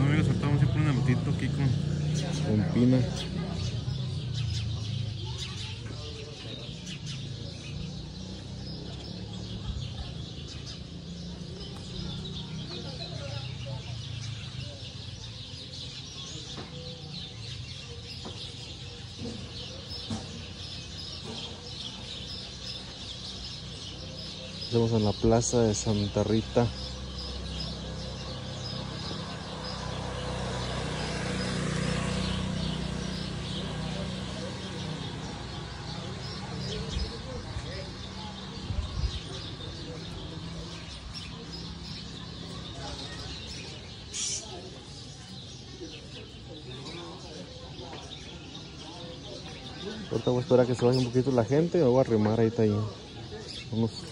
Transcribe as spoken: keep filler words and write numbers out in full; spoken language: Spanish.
amigos, ahorita vamos a ir por un elotito aquí con, con Pina. Estamos en la plaza de Santa Rita. Ahorita voy a esperar a que se vaya un poquito la gente y me voy a arrimar ahí, está ahí. Unos